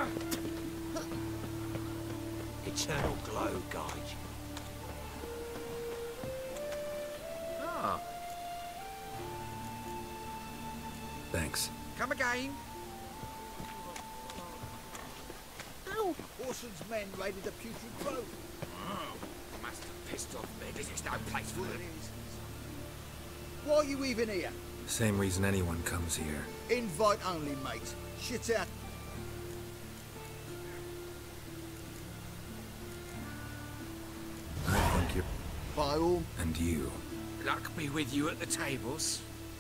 Eternal glow guide you. Ah. Thanks. Come again. Ow! Orson's men raided the Putrid Grove. Oh, must have pissed off me. This is no place for them. Why are you even here? Same reason anyone comes here. Invite only, mate. Shit out. I think you're... By all. And you. Luck be with you at the tables.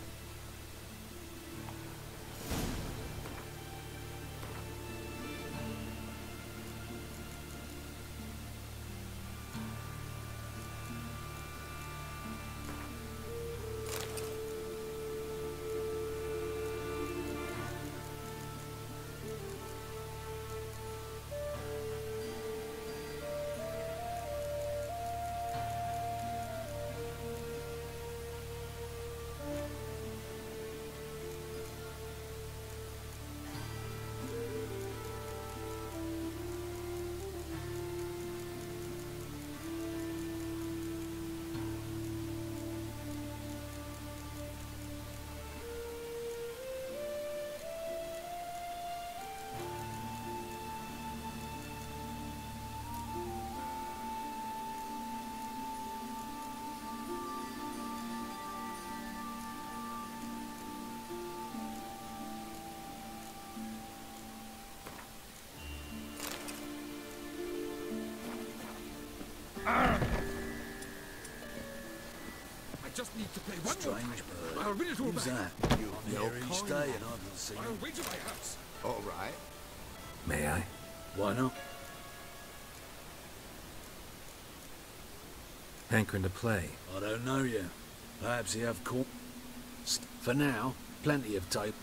Just need to play one Strange more time. bird. I'll read it all Who's back. that? You're here each day and I haven't seen I'll him. read to my house. All right. May I? Why not? Hankering to play. I don't know yet. Perhaps you have caught. For now, plenty of tape.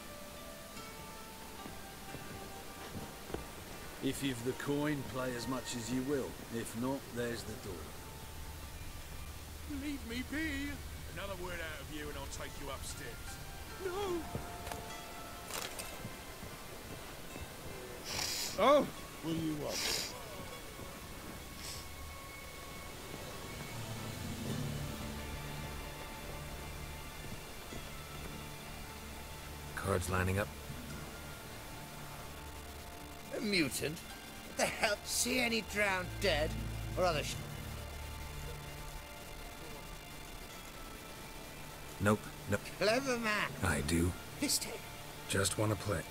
If you've the coin, play as much as you will. If not, there's the door. Leave me be. Another word out of you and I'll take you upstairs. No. Oh, what do you want? Cards lining up. A mutant? What the hell? See any drowned dead? Or other sh... Nope. Nope. Clever man. I do. Piss take. Just want to play.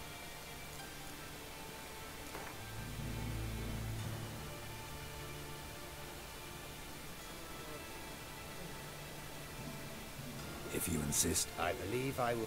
If you insist. I believe I will...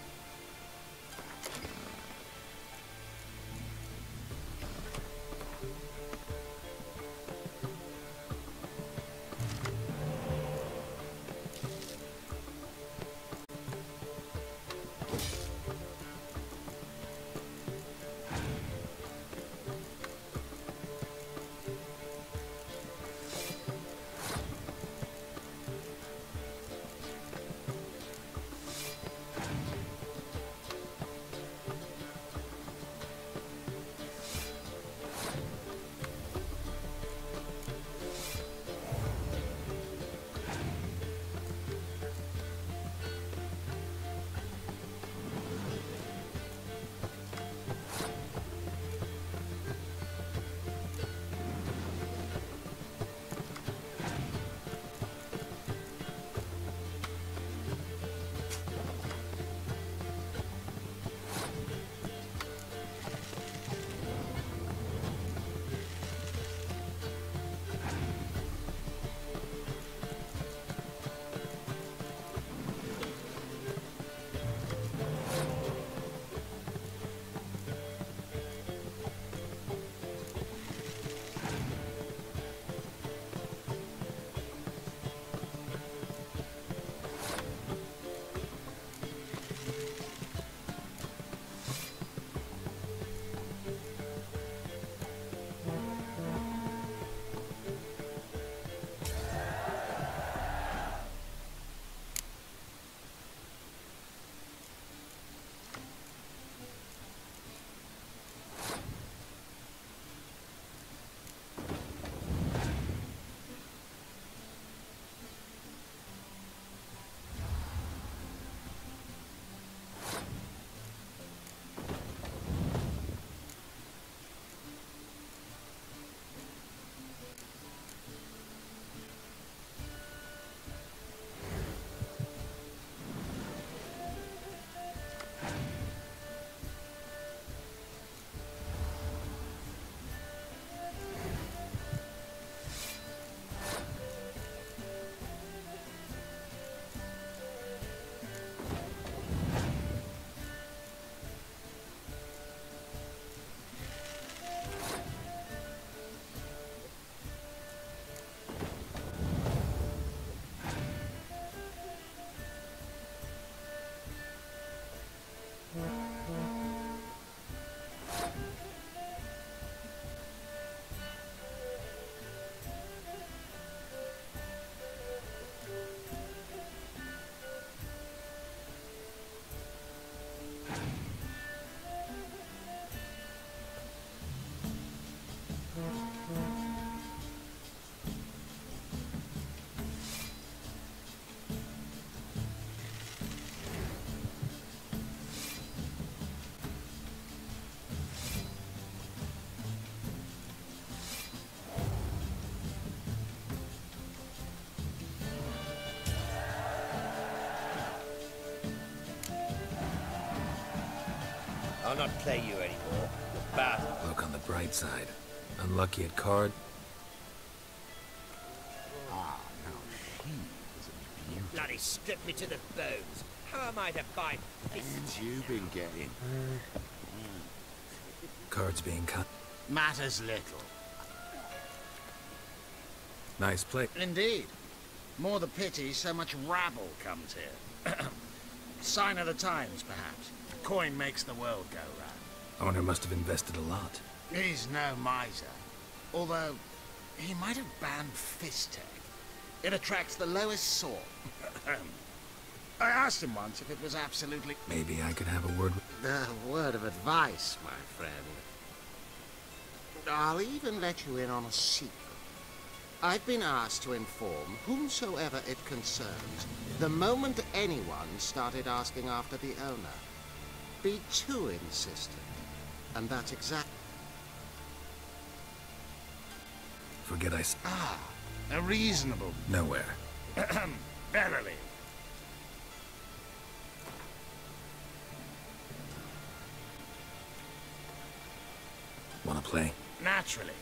I'll not play you anymore. You're bad. Look on the bright side. Unlucky at card. Ah, now she is a beauty. Bloody stripped me to the bones. How am I to find this? And you've been getting. Cards being cut. Matters little. Nice play. Indeed. More the pity so much rabble comes here. Sign of the times, perhaps. Coin makes the world go round. Owner must have invested a lot. He's no miser. Although, he might have banned Fistech. It attracts the lowest sort. I asked him once if it was absolutely... Maybe I could have a word with... A word of advice, my friend. I'll even let you in on a secret. I've been asked to inform whomsoever it concerns the moment anyone started asking after the owner. Be too insistent. And that's exact... Forget I s... Ah, a reasonable... Nowhere. Verily. Wanna play? Naturally.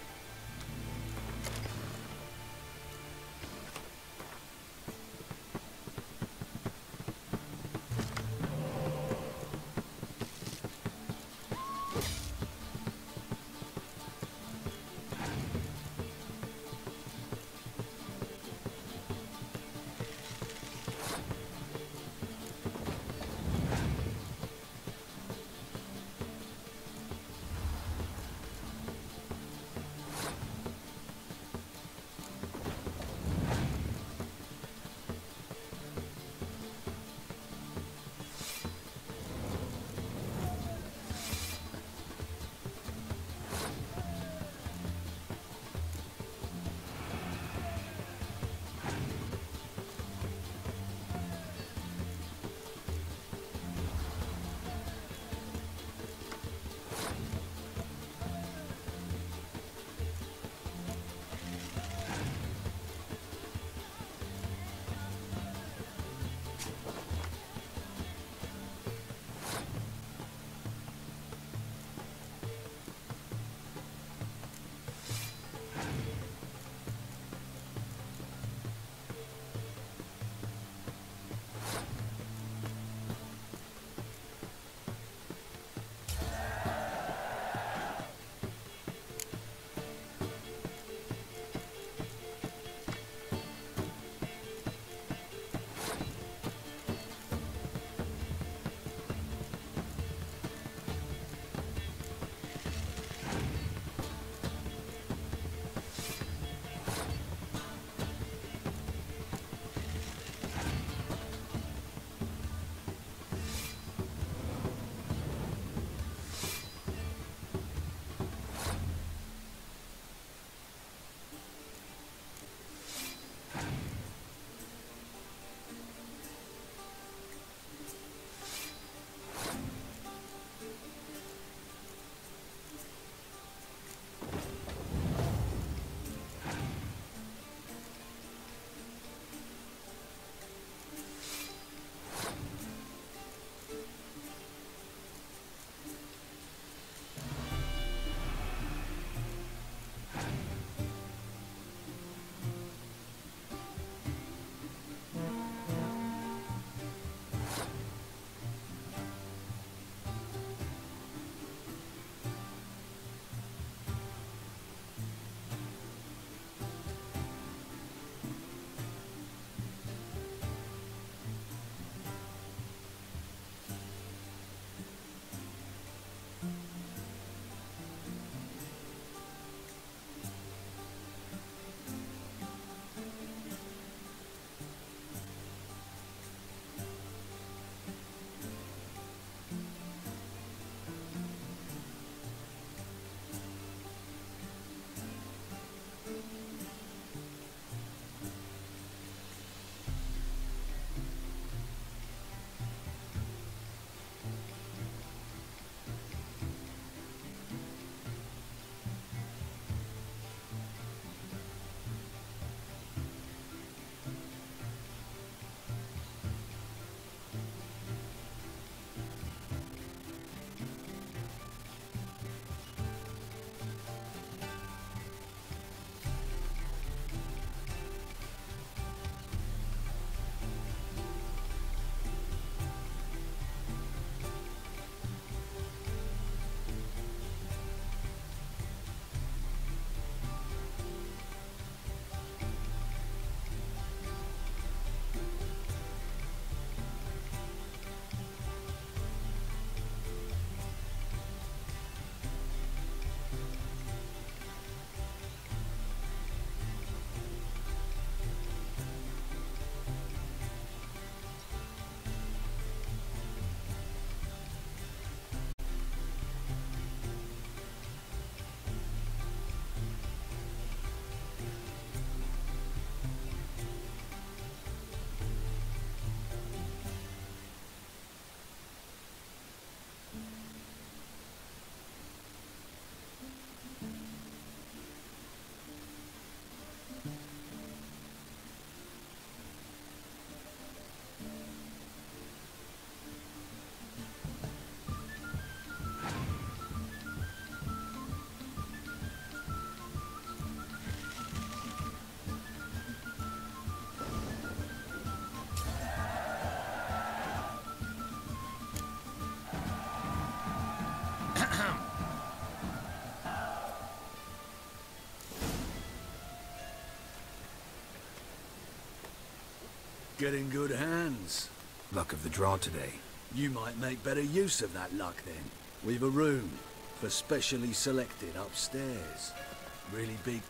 Get in good hands. Luck of the draw today. You might make better use of that luck then. We've a room for specially selected upstairs. Really big.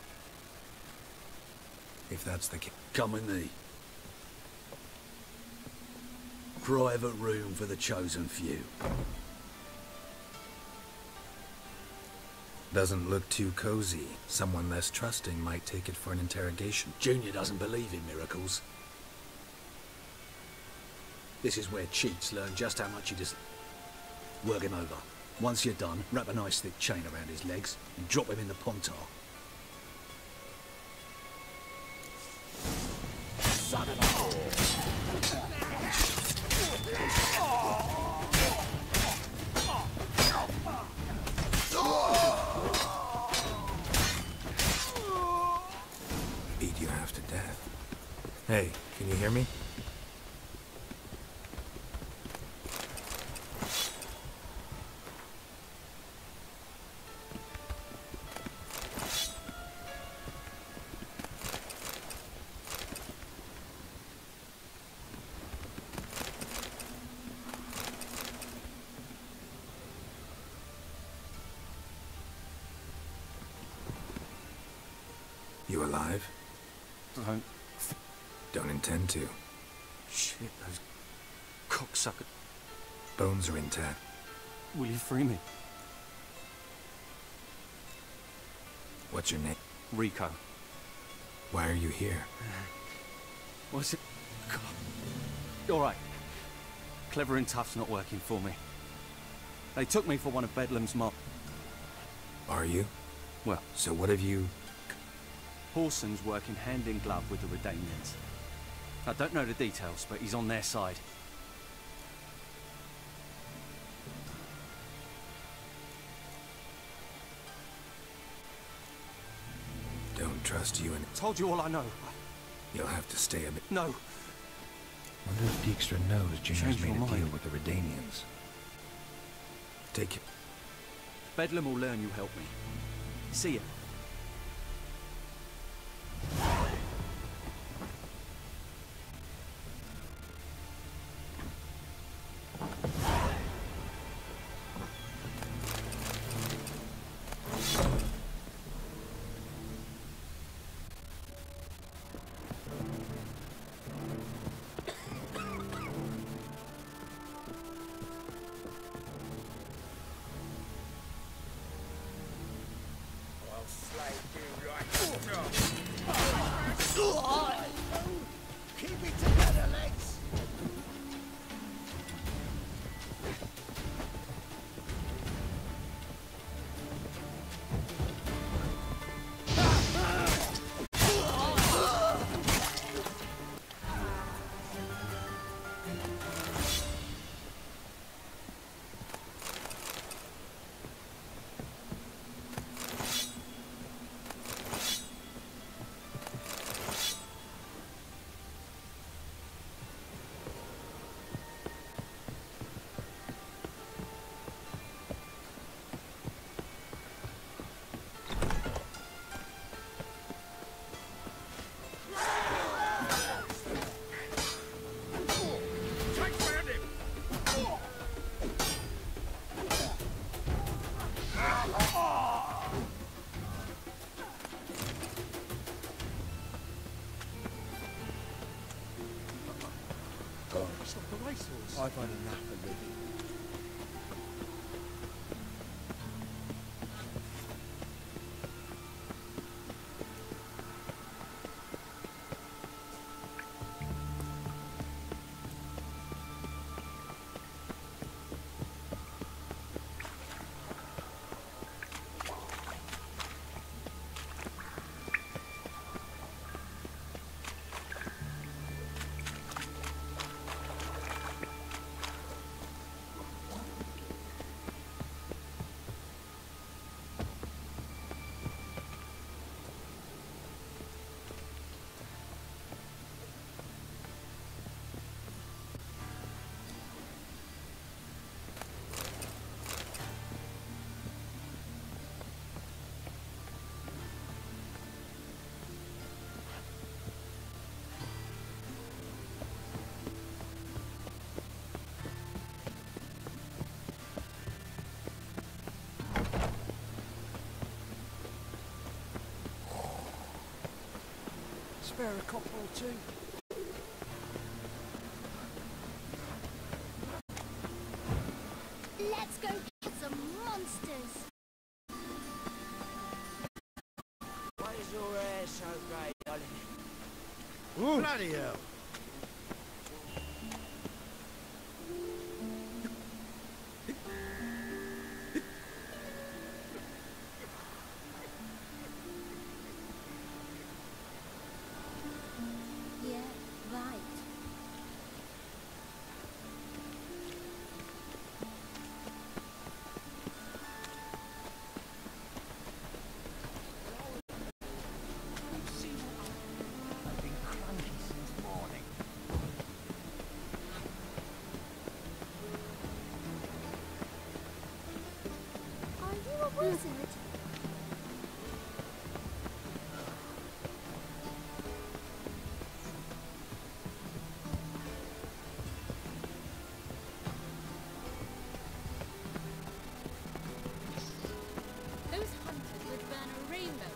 If that's the case. Come with me. Private room for the chosen few. Doesn't look too cozy. Someone less trusting might take it for an interrogation. Junior doesn't believe in miracles. This is where cheats learn just how much you just... Work him over. Once you're done, wrap a nice thick chain around his legs and drop him in the pontar. Son of a... Beat you half to death. Hey, can you hear me? You alive? Don't intend to. Shit, those cocksuckers. Bones are intact. Will you free me? What's your name? Rico. Why are you here? What's it? God. All right. Clever and tough's not working for me. They took me for one of Bedlam's mob. Are you? Well, So what have you... Horson's working hand in glove with the Redanians. I don't know the details, but he's on their side. Don't trust you and... Told you all I know. You'll have to stay a bit... No. Wonder if Dijkstra knows Junior's Change made your a deal mind. with the Redanians. Take it. Bedlam will learn you help me. See ya. I'll slay you like... Keep it together, legs. I've had enough of living. spare a copper or two? Let's go get some monsters. Why is your hair so grey, darling? Bloody hell. Yeah, right. I've been cranky since morning. Are you a wizard? Those hunters would burn a rainbow.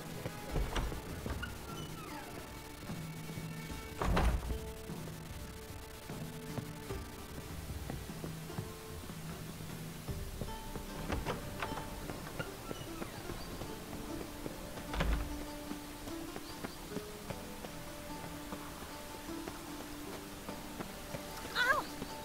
Ow!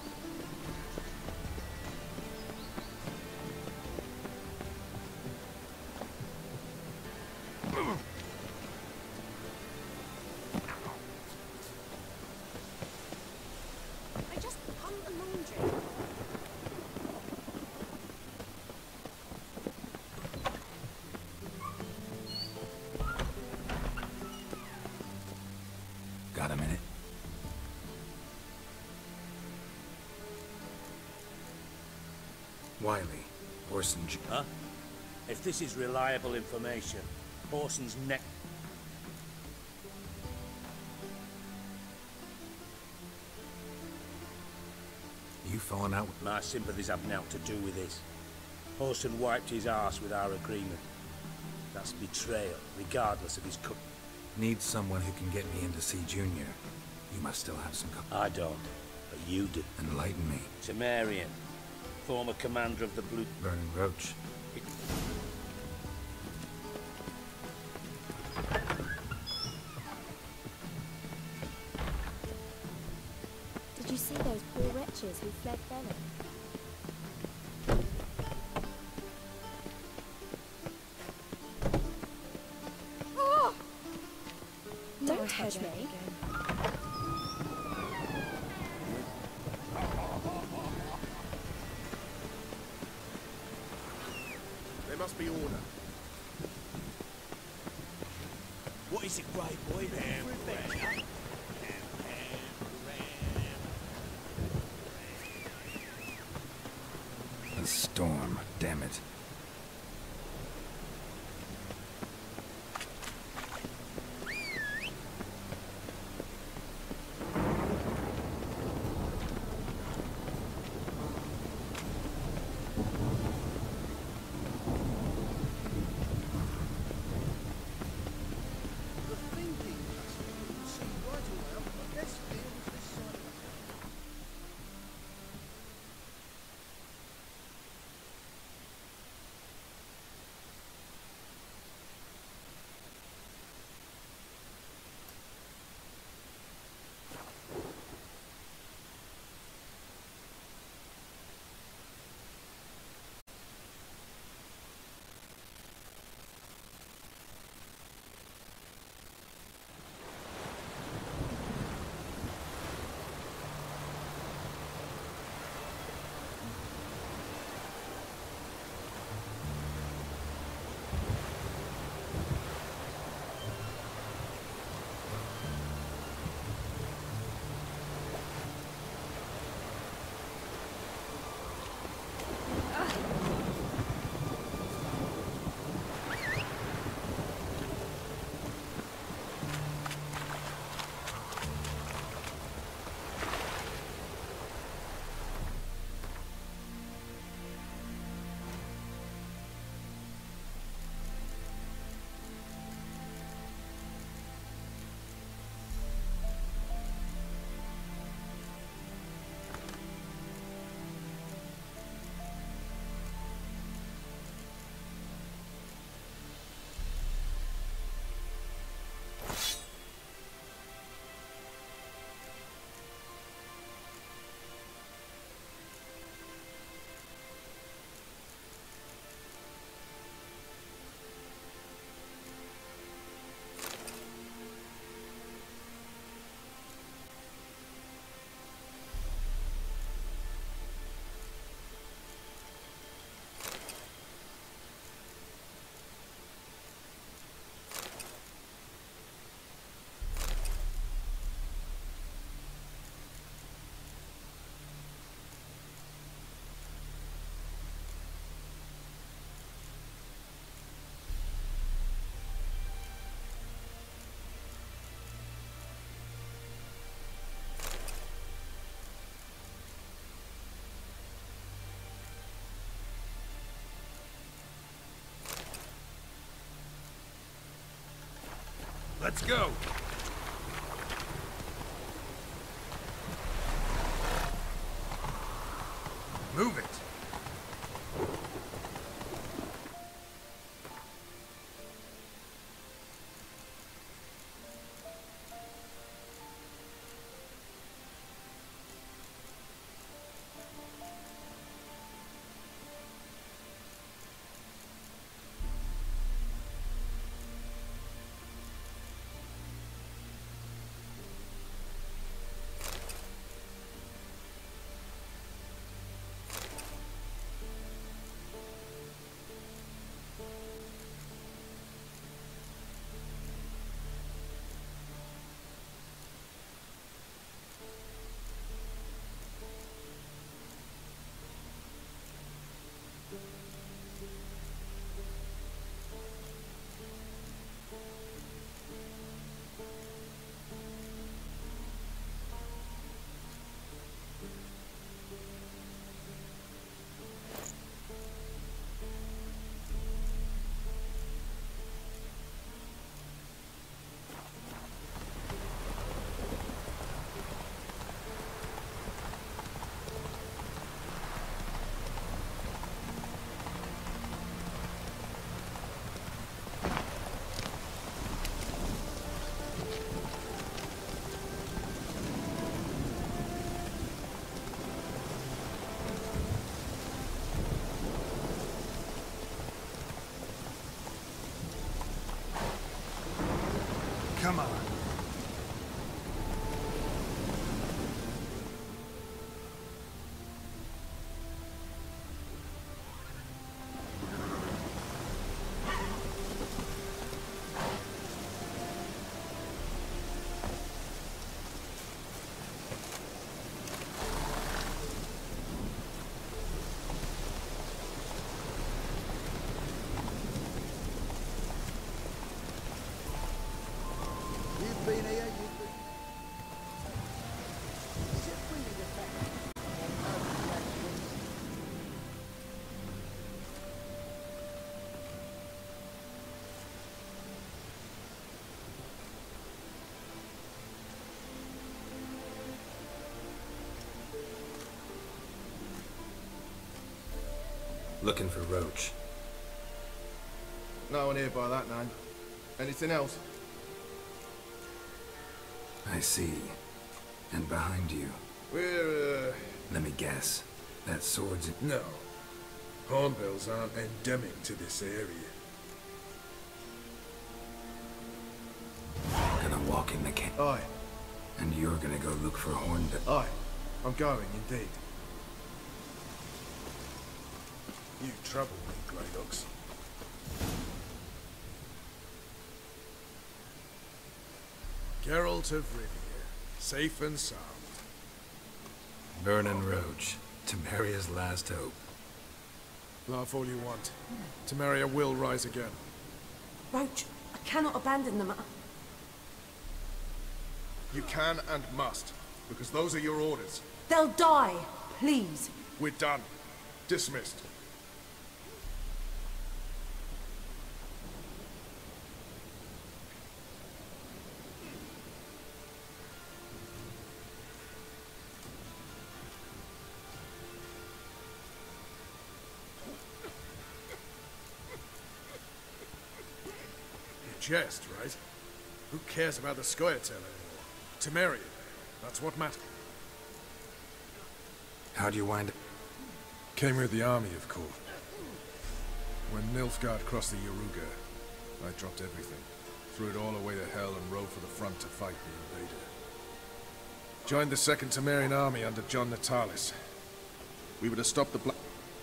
I just hung the laundry. Got a minute? Wiley, Orson J... Huh? If this is reliable information, Orson's neck... You falling out with... My sympathies have naught to do with this. Orson wiped his arse with our agreement. That's betrayal, regardless of his cut. Need someone who can get me in to see Junior. You must still have some... I don't, but you do. Enlighten me. Temerian, former commander of the Blue... Burning Roach. Did you see those poor wretches who fled Velen? Oh! Don't touch me. There must be order. What is it, grey boy? A storm, damn it. The thinking must be see Let's go! Move it! Come on. Looking for Roach. No one here by that name. Anything else? I see. And behind you. We're, Let me guess. That sword's in... No. Hornbills aren't endemic to this area. Gonna walk in the camp. Aye. And you're gonna go look for Hornbill. Aye. I'm going, indeed. You trouble me, Greylocks. Geralt of Rivia, safe and sound. Vernon Roach. Temeria's last hope. Laugh all you want. Temeria will rise again. Roach, I cannot abandon them. You can and must, because those are your orders. They'll die, please. We're done. Dismissed. Jest, right? Who cares about the Scoia'tael anymore? Temeria. That's what matters. How'd you wind up? Came with the army, of course. When Nilfgaard crossed the Yaruga, I dropped everything. Threw it all away to hell and rode for the front to fight the invader. Joined the Second Temerian army under John Natalis. We were to stop the Black...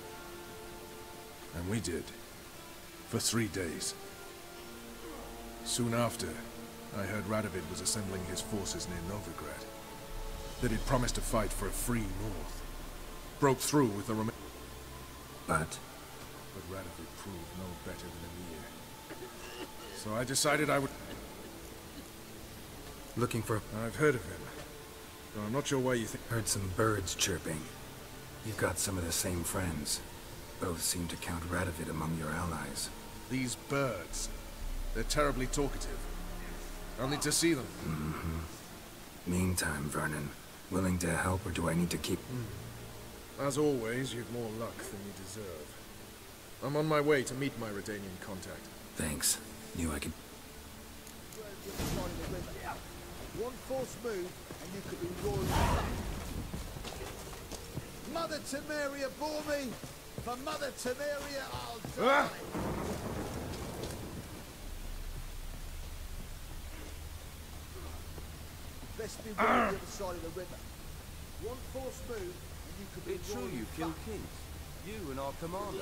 And we did. For 3 days. Soon after, I heard Radovid was assembling his forces near Novigrad. That he'd promised to fight for a free North. Broke through with the But Radovid proved no better than Emir. So I decided I would... looking for... I've heard of him. Though I'm not sure why you think... Heard some birds chirping. You've got some of the same friends. Both seem to count Radovid among your allies. These birds. They're terribly talkative. I'll need to see them. Meantime, Vernon, willing to help or do I need to keep... As always, you've more luck than you deserve. I'm on my way to meet my Redanian contact. Thanks. Knew I could... One false move, and you could be royally fucked. Mother Temeria bore me! For Mother Temeria, I'll die! Best be on the other side of the river. One false move, and you could be It's true royally you killed fucked. kings. You and our commander.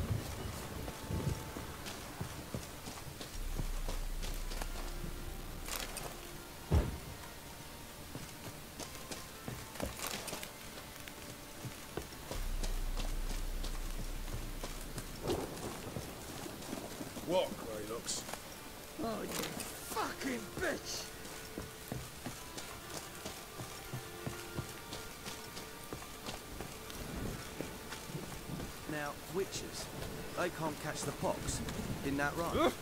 What, Grey looks? Oh, you fucking bitch! Now, witches, they can't catch the pox. Isn't that right?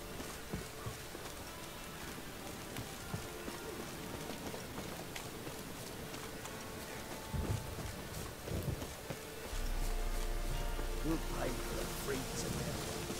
We'll pay for the free Temeria.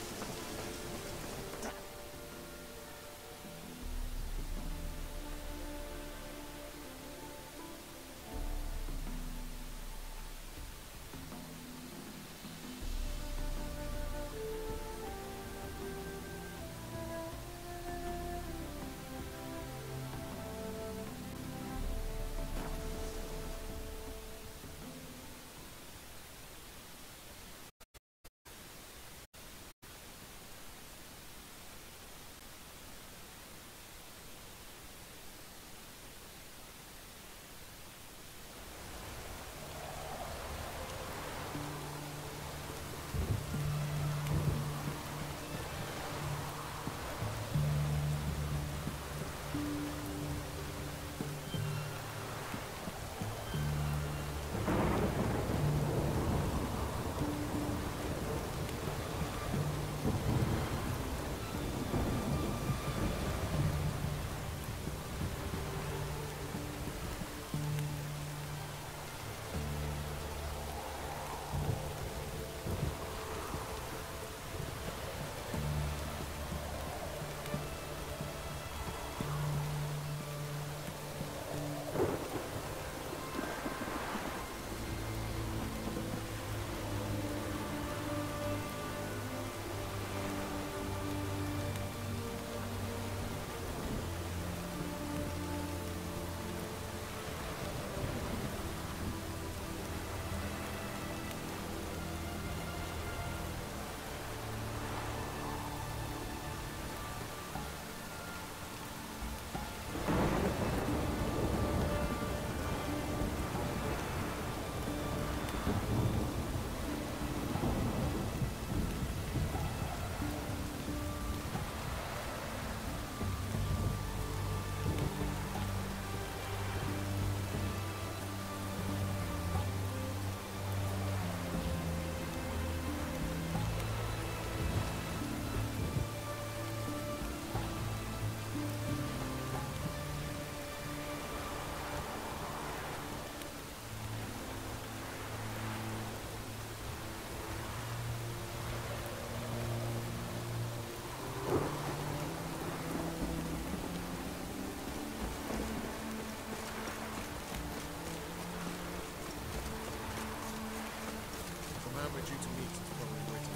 We're due to meet is probably waiting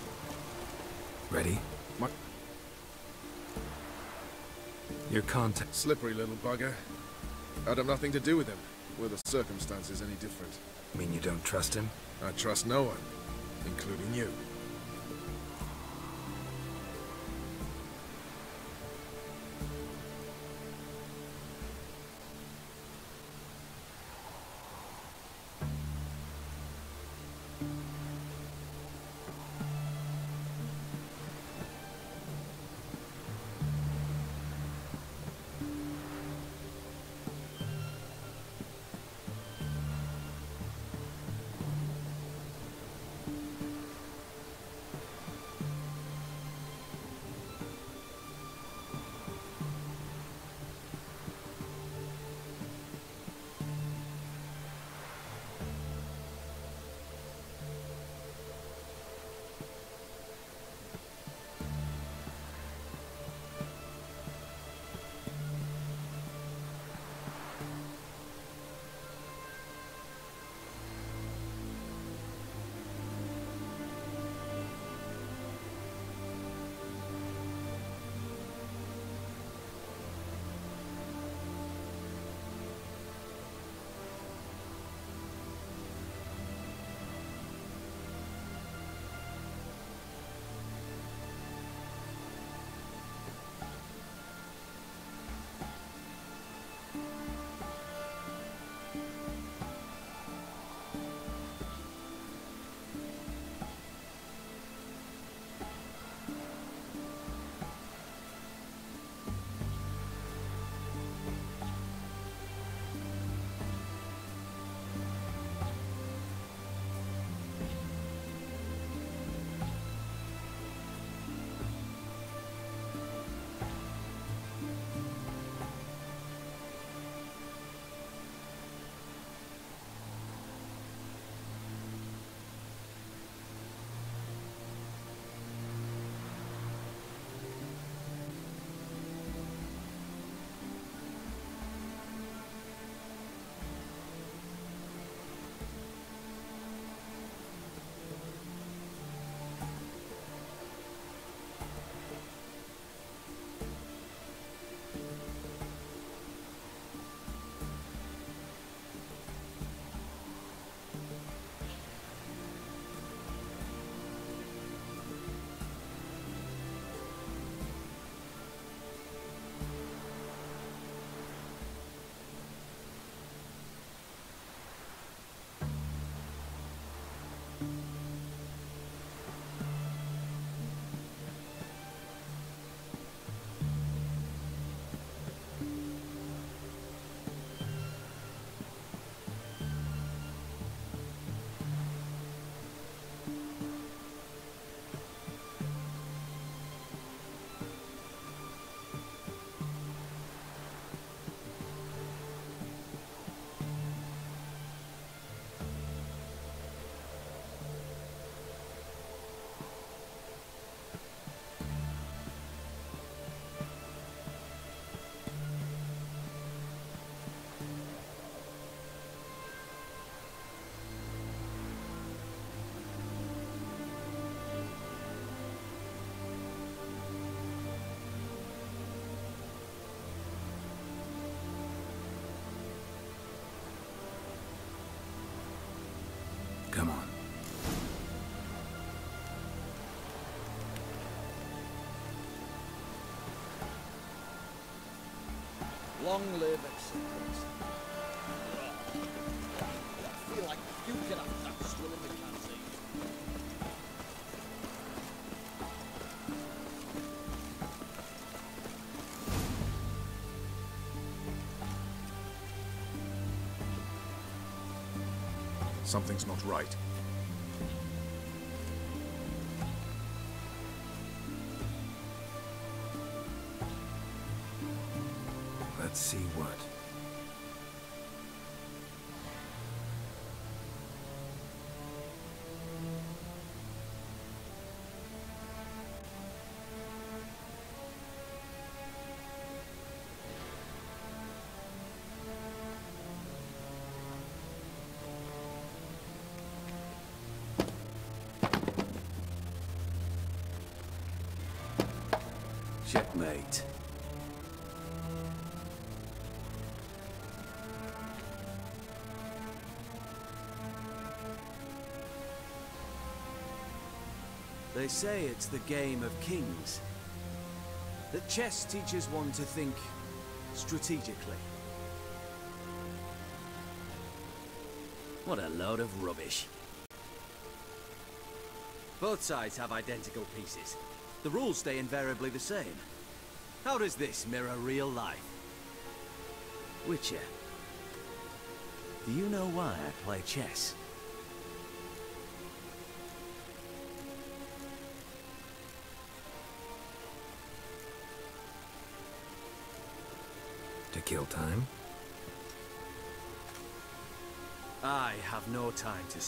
already. Ready? What? Your contact... Slippery little bugger. I'd have nothing to do with him. Were the circumstances any different? Mean you don't trust him? I trust no one, including you. Long live acceptance. I feel like you could have that still in the canteen. Something's not right. Let's see what. Checkmate. They say it's the game of kings. That chess teaches one to think strategically. What a load of rubbish. Both sides have identical pieces. The rules stay invariably the same. How does this mirror real life? Witcher, do you know why I play chess? To kill time? I have no time to...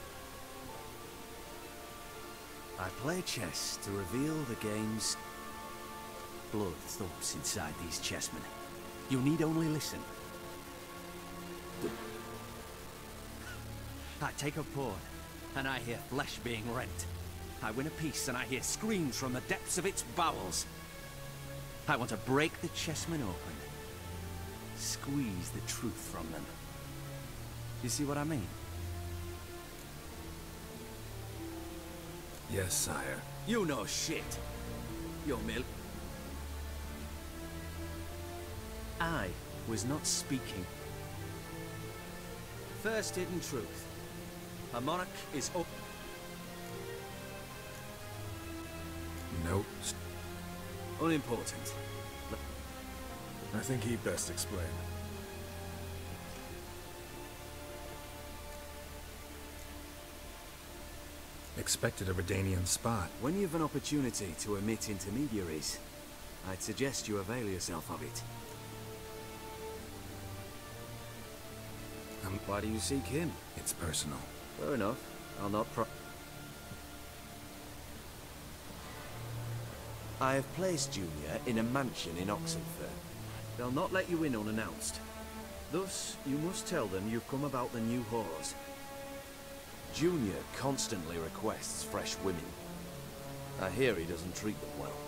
I play chess to reveal the game's... Blood thumps inside these chessmen. You need only listen. I take a pawn, and I hear flesh being rent. I win a piece, and I hear screams from the depths of its bowels. I want to break the chessmen open. Squeeze the truth from them. You see what I mean? Yes, sire. You know shit. You're milk. I was not speaking. First hidden truth. A monarch is up. Nope. Unimportant. I think he'd best explain. Expected a Redanian spot. When you've an opportunity to omit intermediaries, I'd suggest you avail yourself of it. Why do you seek him? It's personal. Fair enough. I'll not I have placed Junior in a mansion in Oxenfurt. They'll not let you in unannounced. Thus, you must tell them you've come about the new whores. Junior constantly requests fresh women. I hear he doesn't treat them well.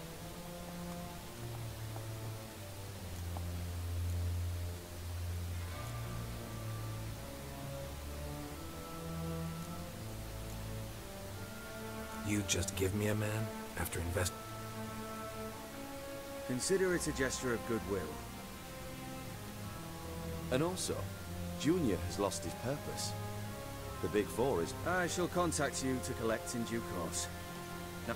You just give me a man after invest. Consider it a gesture of goodwill. And also, Junior has lost his purpose. The Big Four is... I shall contact you to collect in due course. Now...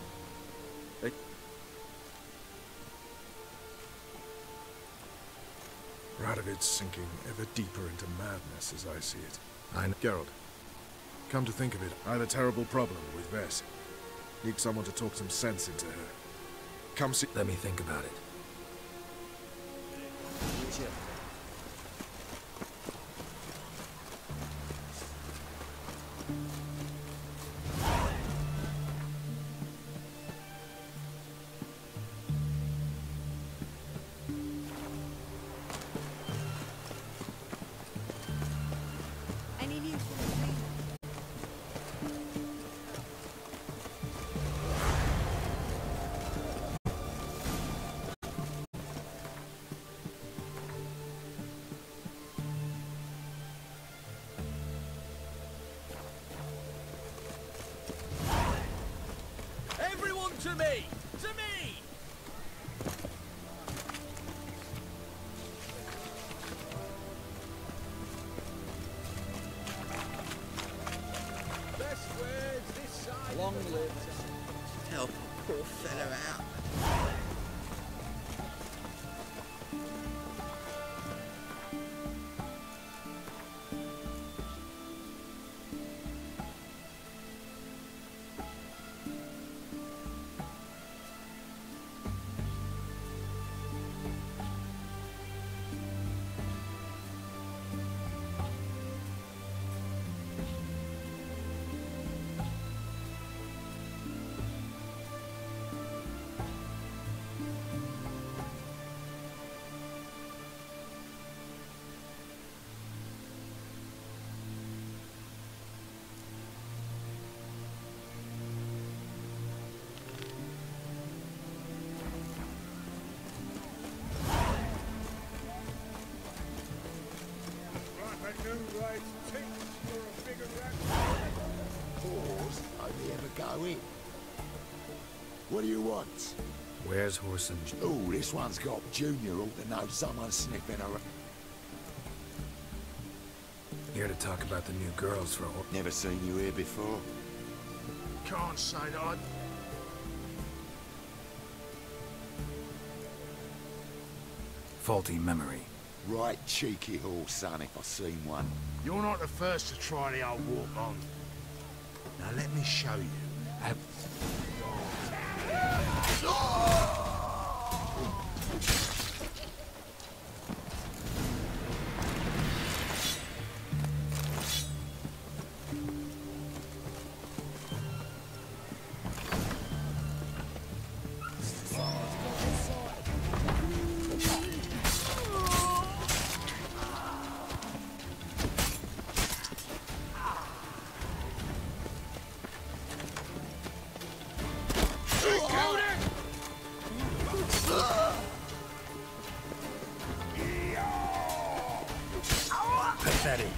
Radovid's sinking ever deeper into madness as I see it. Geralt, come to think of it, I had a terrible problem with Vess. Need someone to talk some sense into her. Come see... Let me think about it. Any news from the train? Everyone to me! To me! go in. What do you want? Where's Whoreson? Oh, this one's got Junior ought to know someone sniffing around. Here to talk about the new girls for Never seen you here before. Can't say that I... Faulty memory. Right cheeky horse, son, if I've seen one. You're not the first to try the old walk on. Now let me show you. Pathetic.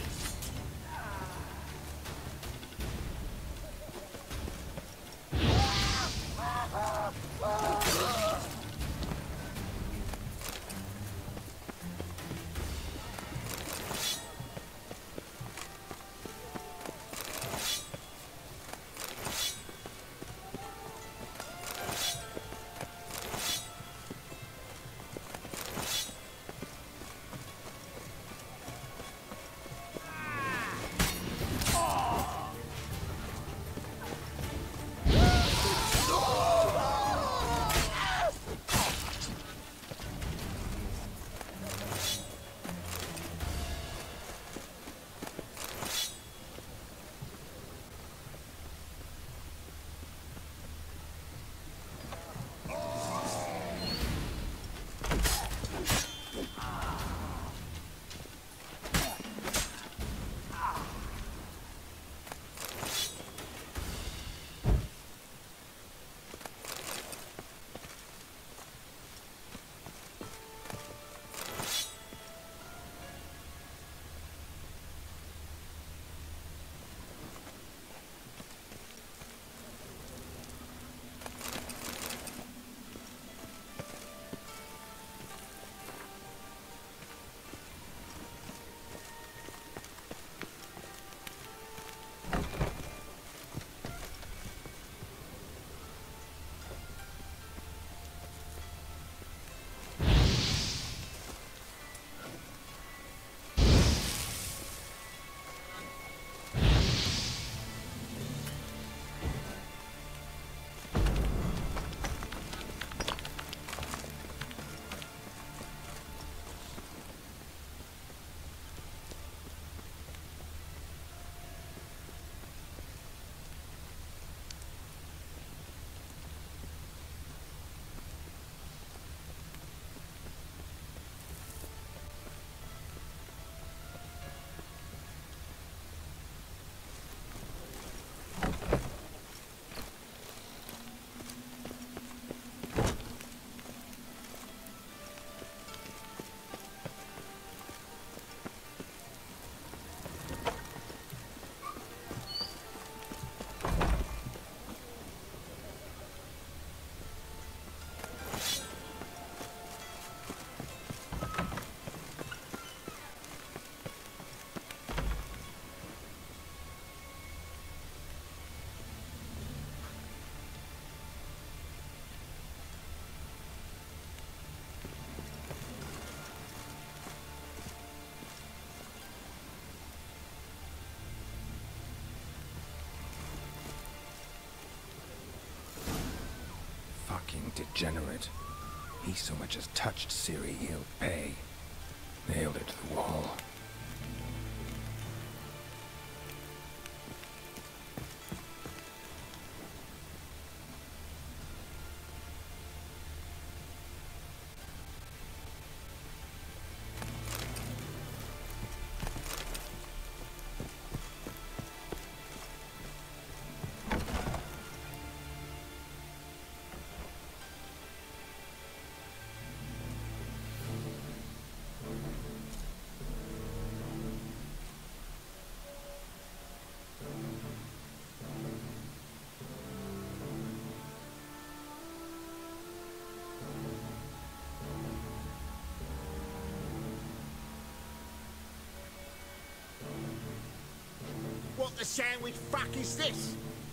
Fucking degenerate. He so much as touched Ciri, he'll pay. Nailed it to the wall. the sandwich fuck is this?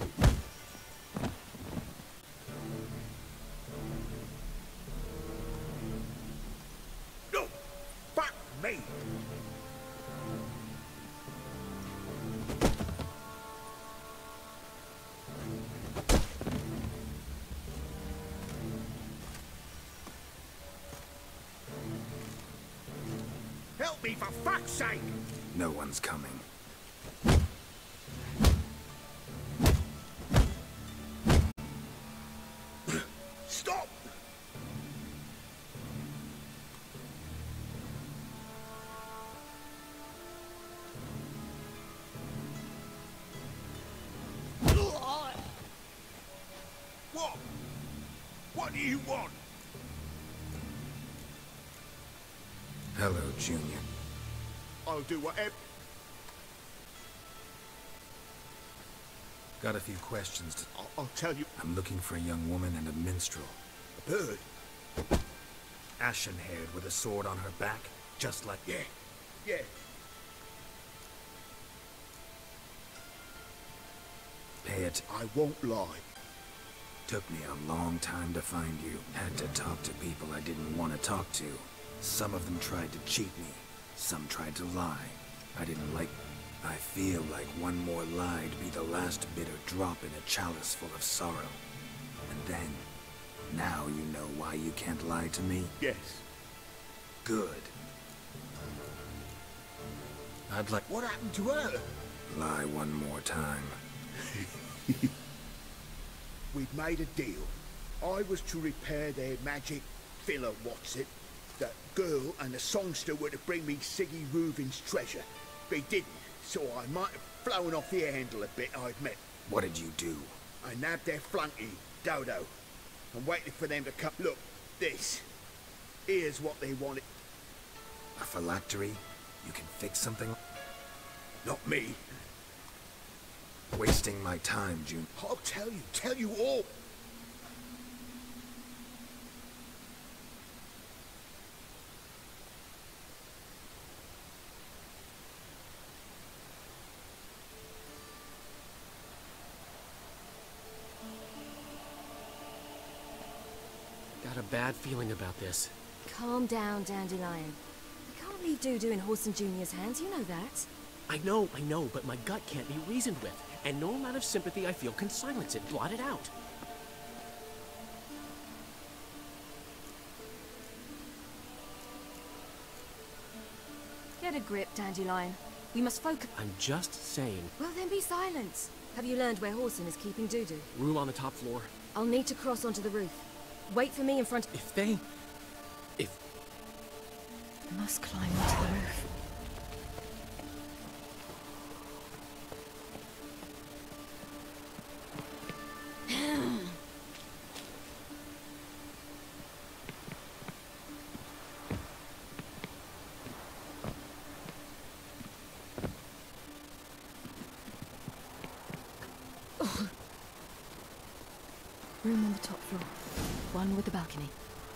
No! Fuck me! Help me, for fuck's sake! No one's coming. Stop! What? What do you want? Hello, Junior. I'll do whatever. Got a few questions to... I'll tell you. I'm looking for a young woman and a minstrel. A bird? Ashen-haired with a sword on her back, just like... Yeah. Pay it. I won't lie. Took me a long time to find you. Had to talk to people I didn't want to talk to. Some of them tried to cheat me. Some tried to lie. I didn't like... I feel like one more lie'd be the last bitter drop in a chalice full of sorrow. And then... now you know why you can't lie to me? Yes. Good. I'd like... What happened to her? Lie one more time. We'd made a deal. I was to repair their magic filler, what's it? That girl and the songster were to bring me Siggy Reuven's treasure. They didn't, so I might have flown off the handle a bit, I admit. What did you do? I nabbed their flunky, Dodo, and waited for them to come. Look, this. Here's what they wanted. A phylactery? You can fix something? Not me. Wasting my time, June. I'll tell you all. Got a bad feeling about this. Calm down, Dandelion. You can't leave Dudu in Horson Jr.'s hands, you know that. I know, but my gut can't be reasoned with. And no amount of sympathy I feel can silence it, blot it out. Get a grip, Dandelion. We must focus. I'm just saying. Well, then be silent. Have you learned where Horson is keeping Dudu? Room on the top floor. I'll need to cross onto the roof. Wait for me in front. I must climb onto the roof. Room on the top floor. One with the balcony.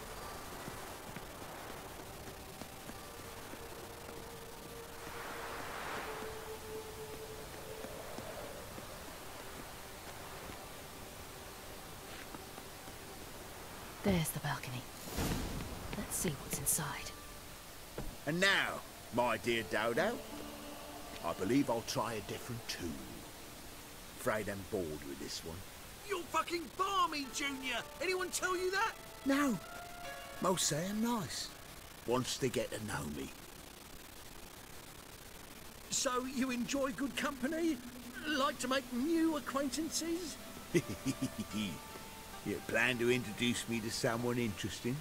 There's the balcony. Let's see what's inside. And now, my dear Dodo, I believe I'll try a different tune. Afraid I'm bored with this one. You're fucking balmy, Junior! Anyone tell you that? No. Most say I'm nice. Once they get to know me. So you enjoy good company? Like to make new acquaintances? You plan to introduce me to someone interesting?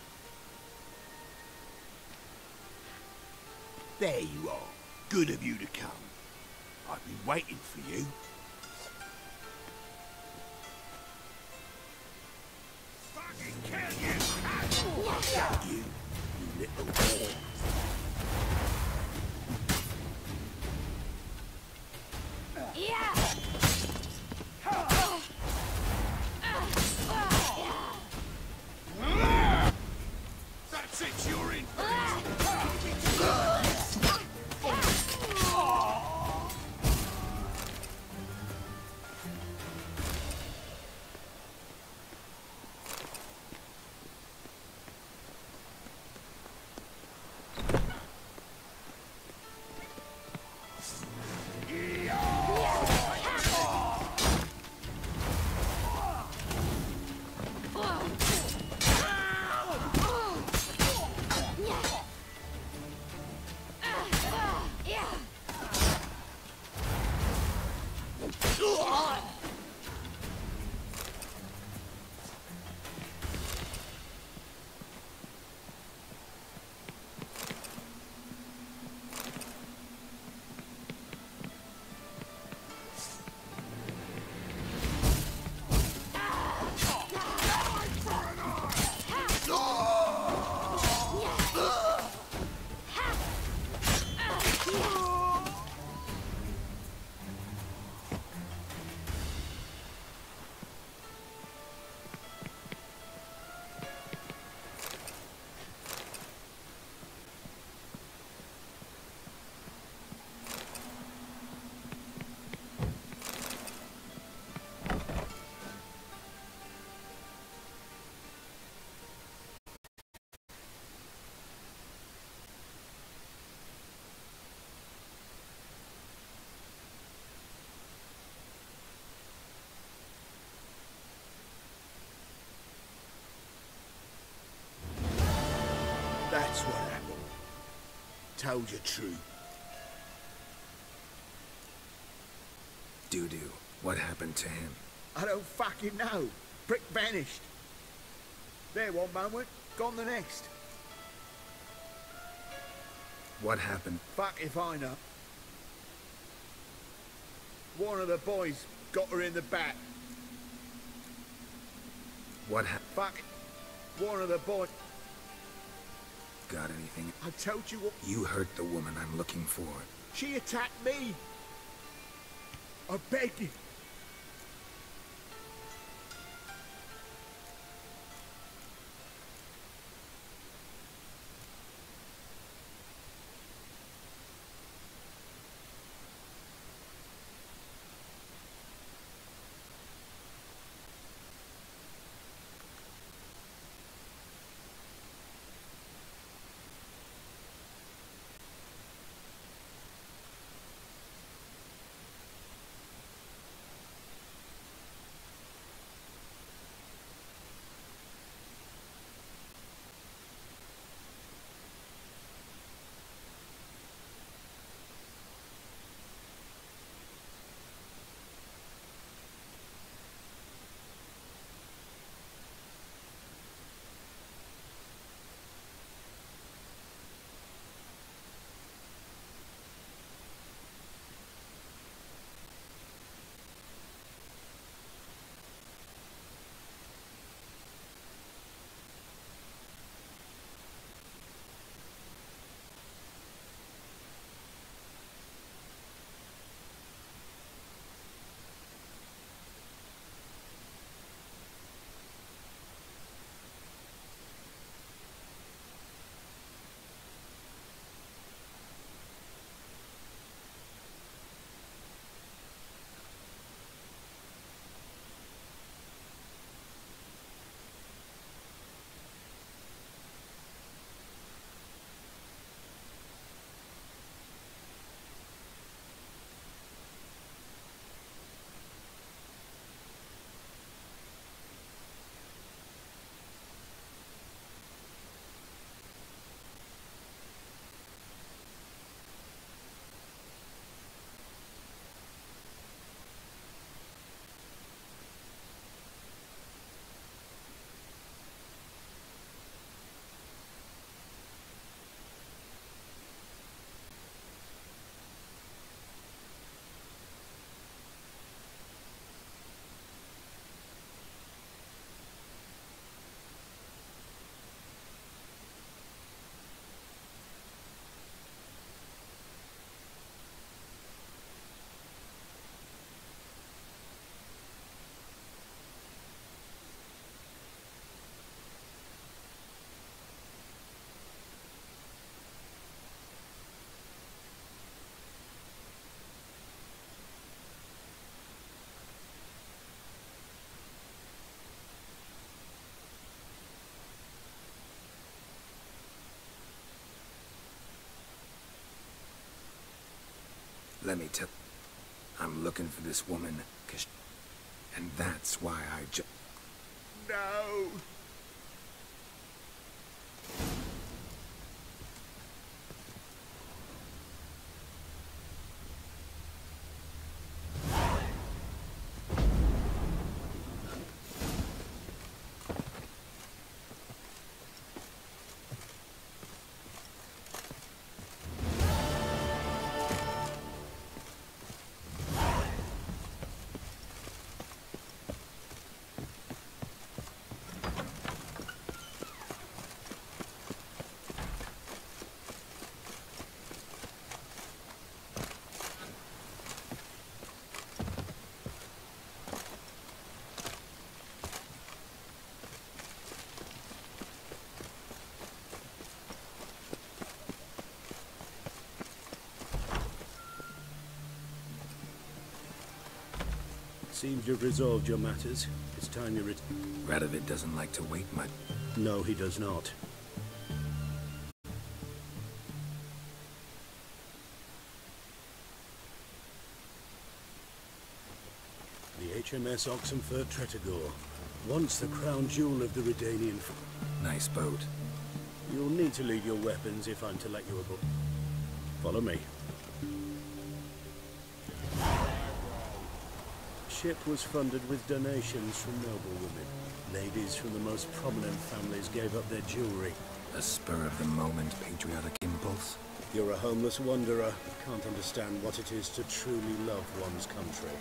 There you are. Good of you to come. I've been waiting for you. Fucking kill you! You little whore. Yeah! That's it, you're in. That's what happened. Told you true. Dudu, what happened to him? I don't fucking know. Prick vanished. There one moment, gone the next. What happened? Fuck if I know. One of the boys got her in the back. What happened? Fuck. One of the boys. Got anything? I told you what. You hurt the woman I'm looking for. She attacked me. I beg you. Let me tell... I'm looking for this woman, and that's why I No! Seems you've resolved your matters. It's time you Radovid doesn't like to wait much. No, he does not. The HMS Oxenfurt Tretogor, once the crown jewel of the Redanian... Nice boat. You'll need to leave your weapons if I'm to let you aboard. Follow me. Ship was funded with donations from noble women. Ladies from the most prominent families gave up their jewelry. A spur-of-the-moment patriotic impulse? You're a homeless wanderer. Can't understand what it is to truly love one's country.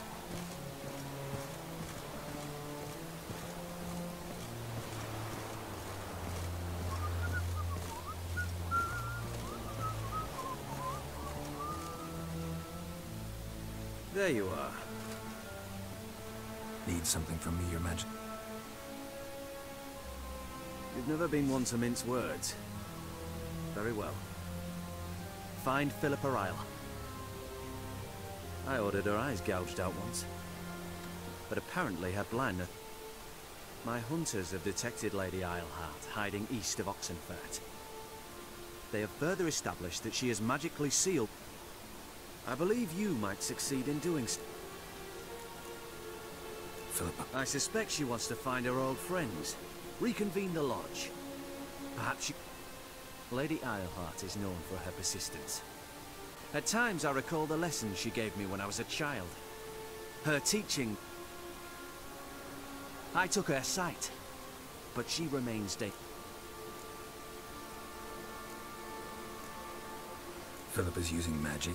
There you are. Need something from me, Your Majesty? You've never been one to mince words. Very well. Find Philippa Ryle. I ordered her eyes gouged out once. But apparently her blindness... My hunters have detected Lady Islehart hiding east of Oxenfurt. They have further established that she is magically sealed. I believe you might succeed in doing so. Philippa. I suspect she wants to find her old friends. Reconvene the lodge. Perhaps she... Lady Islehart is known for her persistence. At times I recall the lessons she gave me when I was a child. Her teaching... I took her sight, but she remains dead. Philippa's using magic?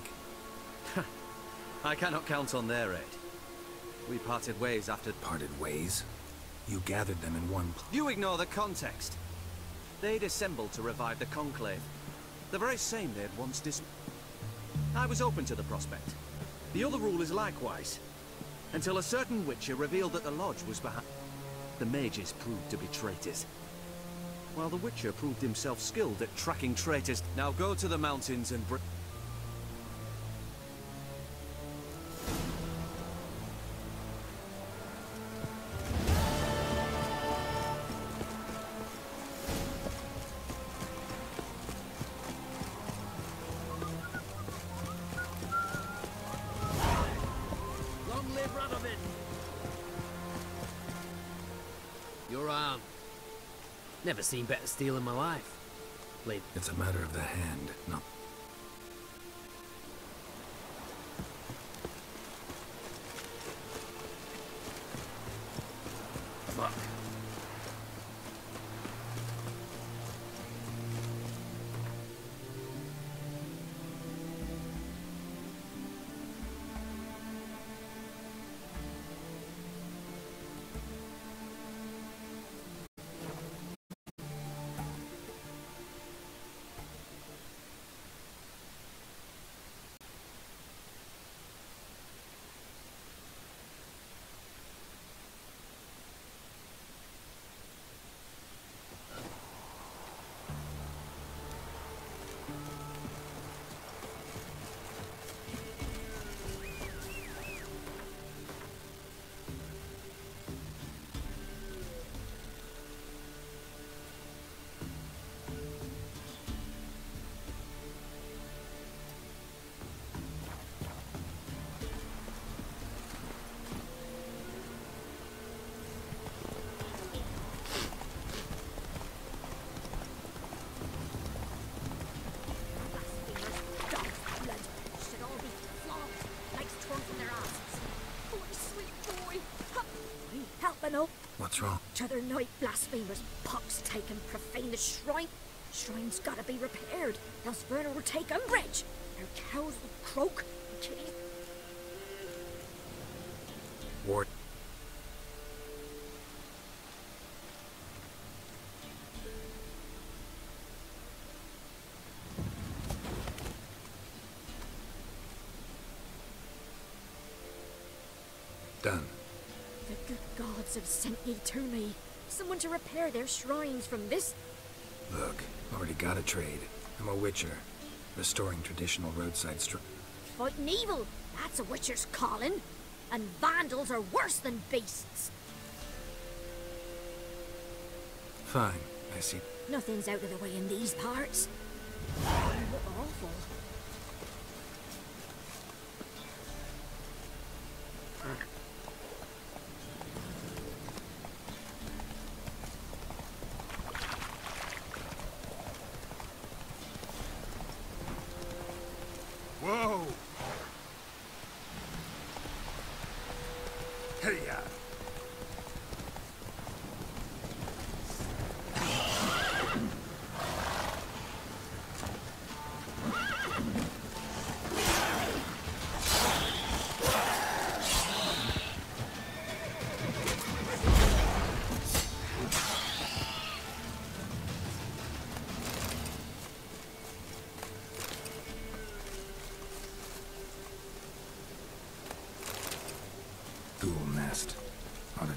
I cannot count on their aid. We parted ways after... Parted ways? You gathered them in one... You ignore the context. They'd assembled to revive the Conclave. The very same they had once I was open to the prospect. The other rulers likewise. Until a certain Witcher revealed that the Lodge was behind... The mages proved to be traitors. While the Witcher proved himself skilled at tracking traitors. Now go to the mountains and bring... Your arm. Never seen better steel in my life. Blade. It's a matter of the hand, not... Fuck. What's wrong? T'other night, blasphemers, pox taken, profane the shrine. Shrine's gotta be repaired, else Werner will take umbrage. Their cows will croak, and kitties... Ward. Done. The good gods have sent ye to me. Someone to repair their shrines from this... Look, already got a trade. I'm a Witcher. Restoring traditional roadside Fighting evil, that's a Witcher's calling. And vandals are worse than beasts. Fine, I see. Nothing's out of the way in these parts. They look awful.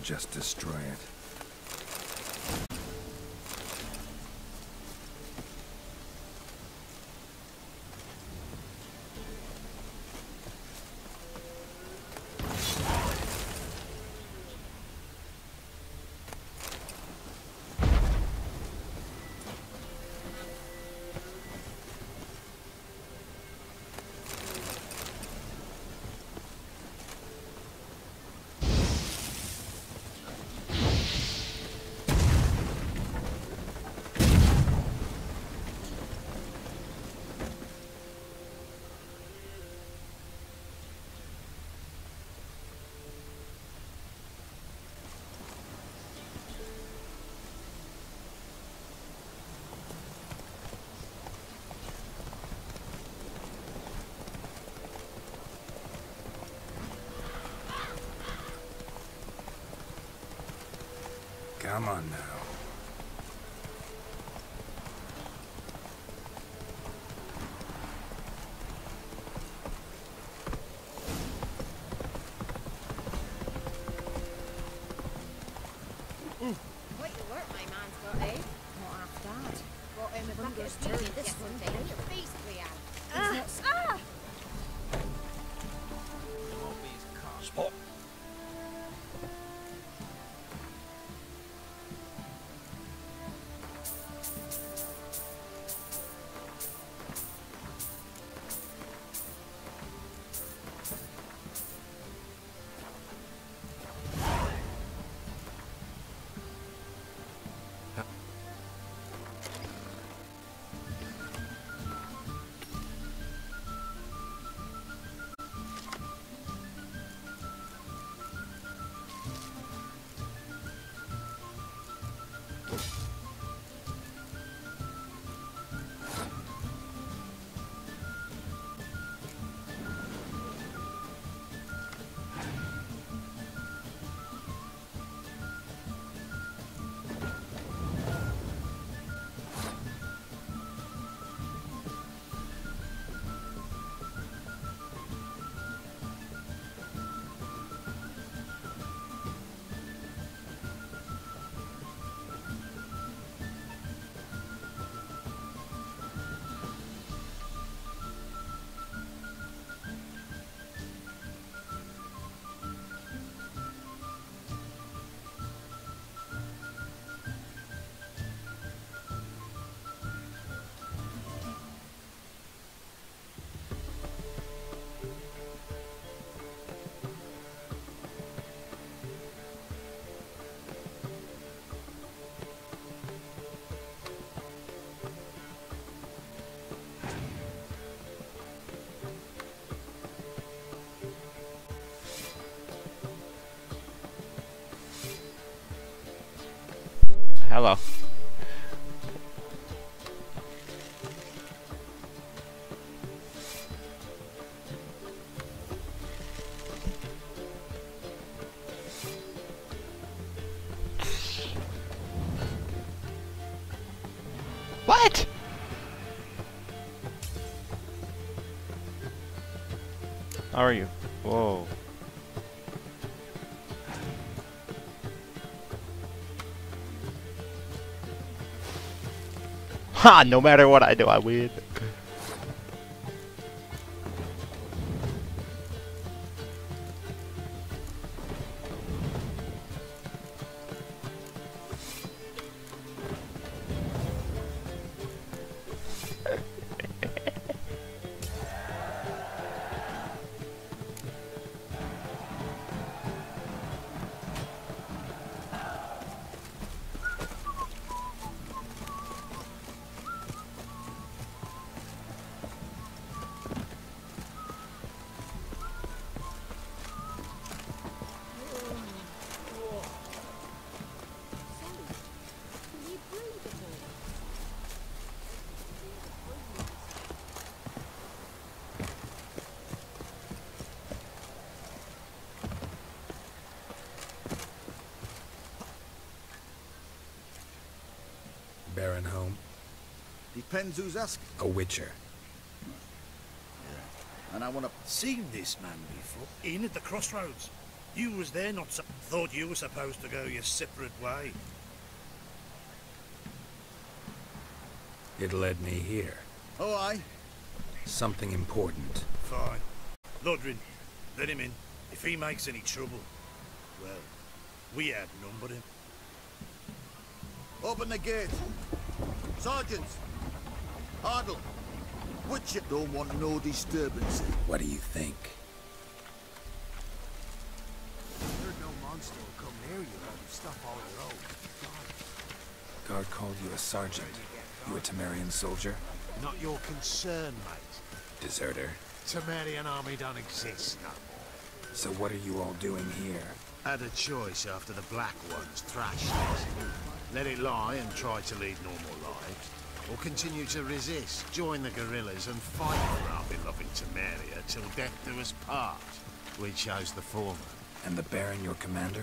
just destroy it. Come on now. Quite the work my man's got, eh? Not half bad. Brought him a bucket of tea yesterday. A feast we had. Spot. Hello. What? How are you? Whoa. Ha! No matter what I do, I win. Baron home? Depends who's asking. A witcher. And I want to... Seen this man before, in at the crossroads. You was there, not so... Thought you were supposed to go your separate way. It led me here. Oh, aye. Something important. Fine. Lodrin, let him in. If he makes any trouble, well, we outnumber him. Open the gate. Sergeants! Ardle! Witcher don't want no disturbances. What do you think? Heard no monster will come near you out of stuff all your own. God called you a sergeant. You a Temerian soldier? Not your concern, mate. Deserter. Temerian army don't exist no more. So what are you all doing here? Had a choice after the Black Ones thrashed us. Let it lie and try to lead normal lives, or continue to resist, join the guerrillas and fight for our beloved Temeria till death do us part. We chose the former. And the Baron your commander?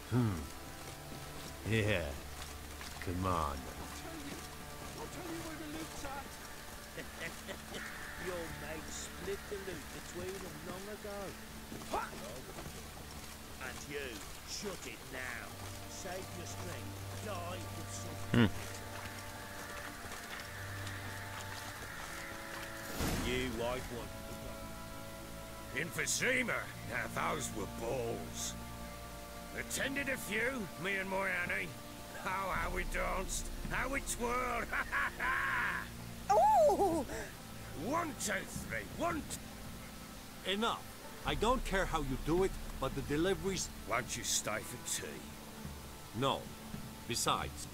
Yeah. Commander. Your mate split the loot between them long ago. And you, shut it now. Save your strength. Die with some... You white one. Infosema. Now those were balls. Attended a few, me and my Annie. Oh, how we danced, how we twirled. Oh! 1, 2, 3, 1, 2. Enough. I don't care how you do it, but the deliveries... Won't you stay for tea? No. Besides...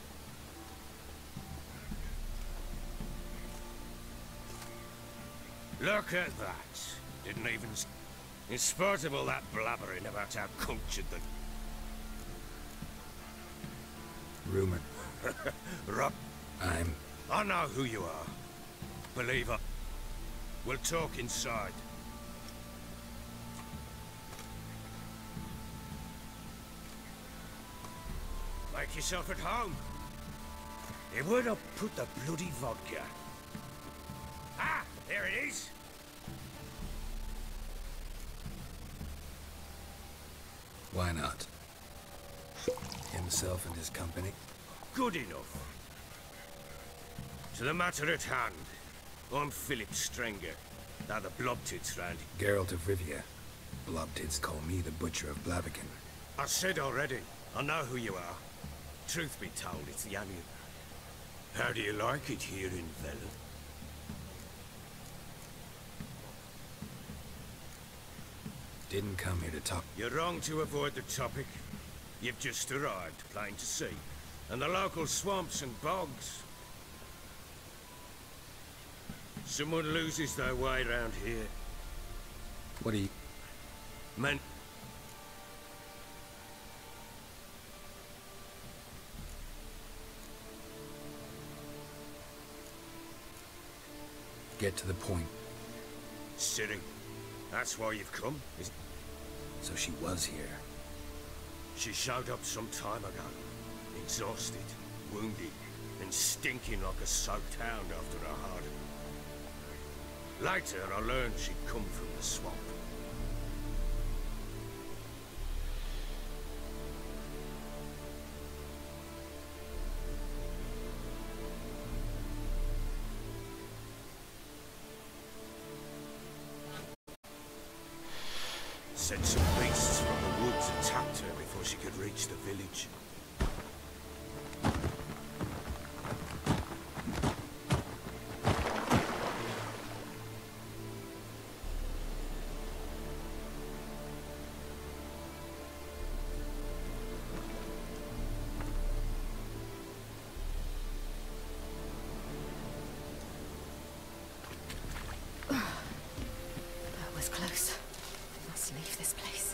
Look at that. Didn't even... In spite of all that blabbering about how cultured the... Rumor. Rob. I'm... I know who you are. Believe it. We'll talk inside. Make yourself at home. Where would I put the bloody vodka? Ah, there it is. Why not? Himself and his company? Good enough. To the matter at hand. I'm Philip Strenger. Now the Blobtits round. Geralt of Rivia. Blobtits call me the Butcher of Blaviken. I said already. I know who you are. Truth be told, it's the Onion. How do you like it here in Velen? Didn't come here to talk. You're wrong to avoid the topic. You've just arrived, plain to see. And the local swamps and bogs. Someone loses their way around here. What do you... Men... Get to the point. Ciri, that's why you've come, is... So she was here. She showed up some time ago. Exhausted, wounded, and stinking like a soaked hound after a hard... Later, I learned she'd come from the swamp. Said some beasts from the woods attacked her before she could reach the village. That was close. Must leave this place.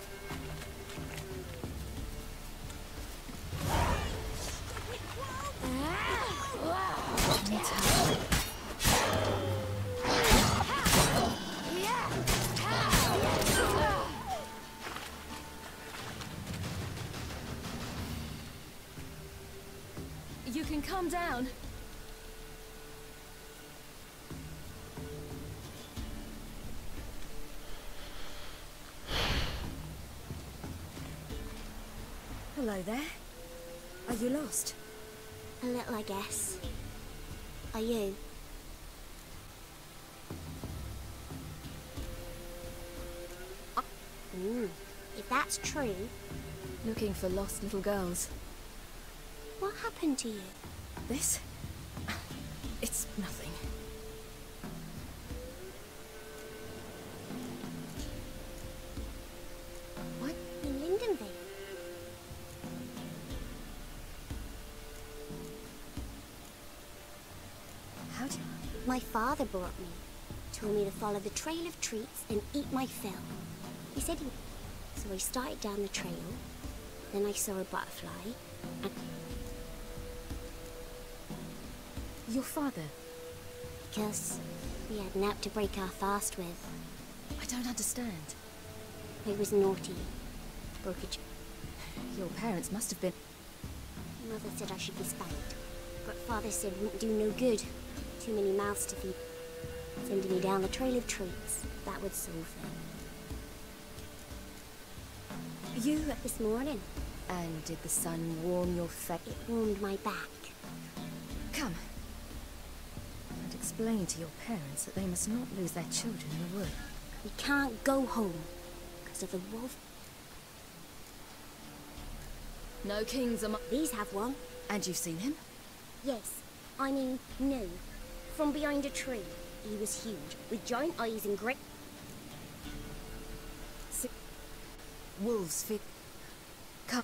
You can calm down. Hello there. Are you lost? A little, I guess. Are you? If that's true... Looking for lost little girls. What happened to you? This? It's nothing. What? In Lindenvale? How do you... My father brought me. Told me to follow the trail of treats and eat my fill. He said he... So I started down the trail. Then I saw a butterfly, and... Your father? Because we had naught to break our fast with. I don't understand. I was naughty. Broke a... Your parents must have been... Mother said I should be spanked. But Father said wouldn't do no good. Too many mouths to feed. Sending me down the trail of treats. That would solve it. You... This morning. And did the sun warm your face? It warmed my back. Come. And explain to your parents that they must not lose their children in the wood. We can't go home. Because of the wolf. No kings among... These have one. And you've seen him? Yes. I mean, no. From behind a tree. He was huge, with giant eyes and great... Wolves feed... Come.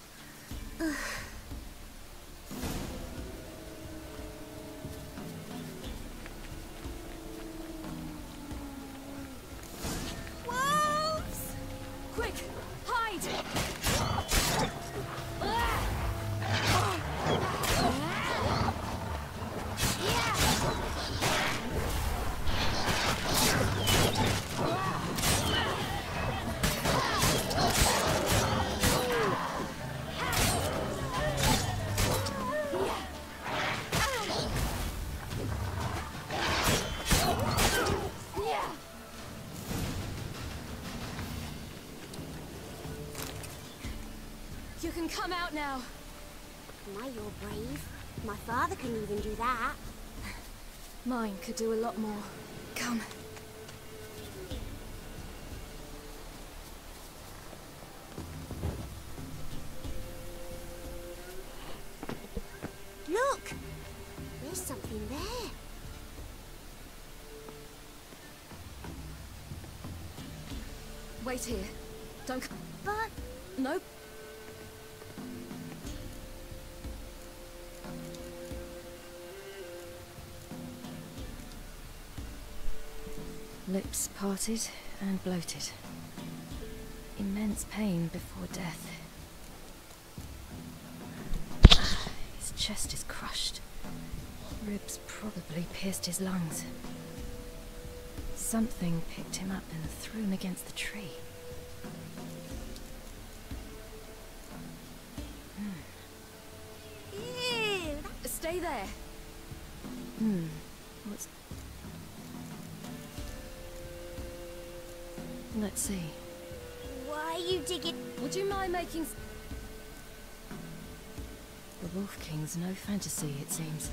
Wolves! Quick! Hide! You can come out now. My, you're brave. My father couldn't even do that. Mine could do a lot more. Come. Look! There's something there. Wait here. Don't come. But... No. Lips parted and bloated. Immense pain before death. His chest is crushed. Ribs probably pierced his lungs. Something picked him up and threw him against the tree. Ew! Stay there. What's... Let's see. Why are you digging? Would you mind making... The Wolf King's no fantasy, it seems.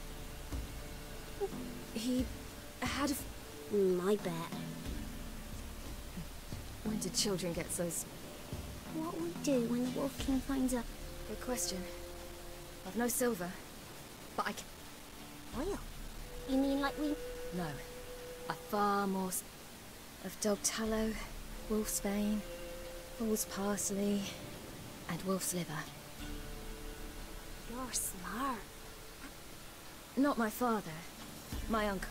He had a... I bet. When did children get so... What will we do when the Wolf King finds out? Good question. I've no silver, but I can... Oil? You mean like we... No. A far more... Of dog tallow, wolf's bane, bull's parsley, and wolf's liver. You're smart. Not my father. My uncle.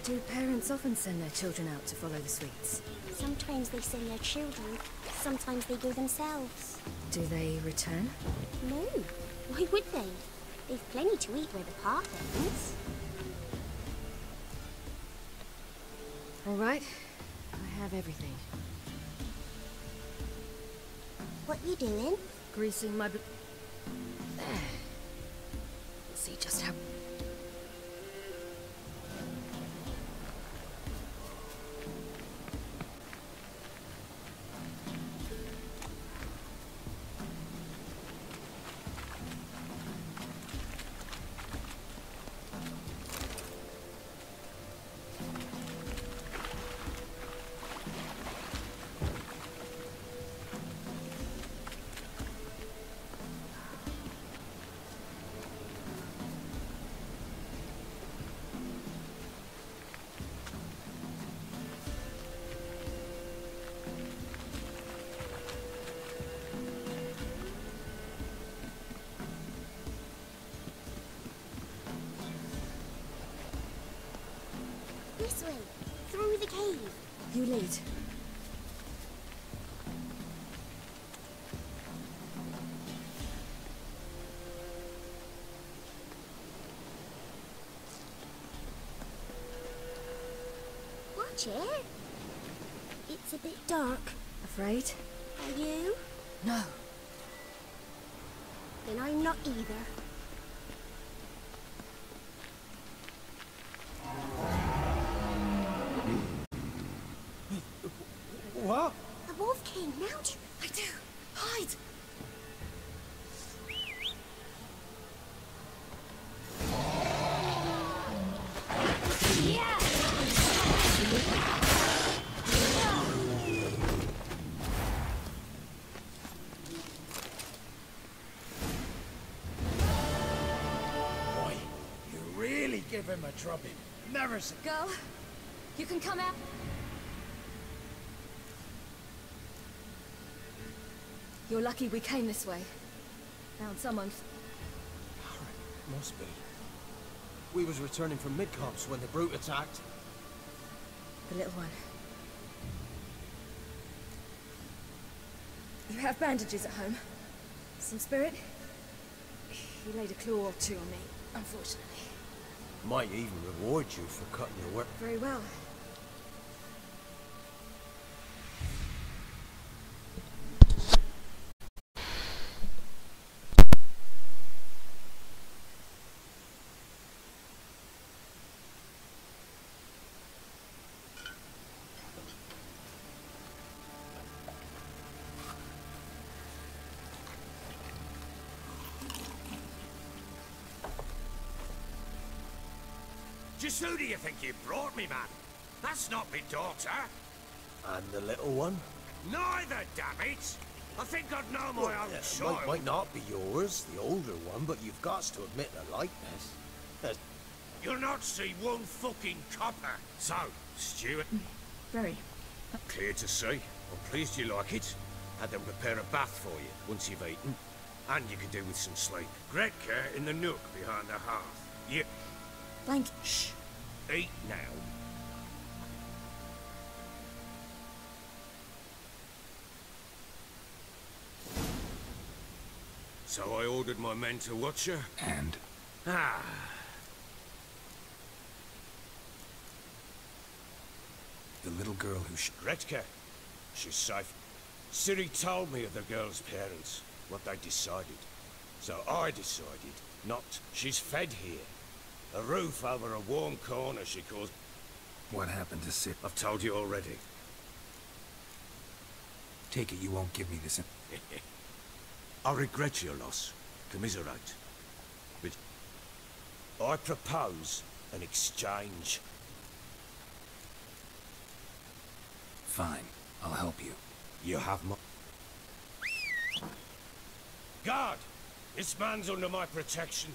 Do parents often send their children out to follow the sweets? Sometimes they send their children, sometimes they go themselves. Do they return? No, why would they? They've plenty to eat where the path ends. All right, I have everything. What you doing? Greasing my... There. See just how... This way, through the cave. You lead. Watch it. It's a bit dark. Afraid? Are you? No. Then I'm not either. What? A wolf king, now do you... I do. Hide! Boy, you really give him a drubbing. Never seen... Girl, you can come out. You're lucky we came this way. Found someone. Must be. We was returning from Midcopse when the brute attacked. The little one. You have bandages at home? Some spirit? He laid a claw or two on me, unfortunately. Might even reward you for cutting your work. Very well. Just who do you think you brought me, man? That's not me daughter. And the little one? Neither, damn it! I think I'd know my own child. Might not be yours, the older one, but you've got to admit the likeness. You'll not see one fucking copper. So, Stuart. Very. Clear to see. I'm pleased you like it. Had them prepare a bath for you once you've eaten. And you could do with some sleep. Gretka in the nook behind the hearth. You... Thank you. Shh. Eat now. So I ordered my men to watch her. And? Ah. The little girl who Gretka. She's safe. Ciri told me of the girl's parents, what they decided. So I decided not. She's fed here. A roof over a warm corner, she calls... What happened to Ciri? I've told you already. Take it you won't give me this... I regret your loss. Commiserate. But I propose an exchange. Fine. I'll help you. You have my... Guard! This man's under my protection.